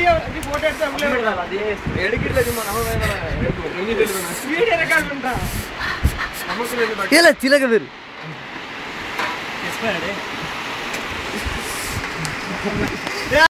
video photo எடுத்து அது எடுக்கல சும்மா நம்ம வீடியோ ரெக்கார்ட் பண்றோம் நமக்கு இல்ல சிலக பேர் எஸ்பா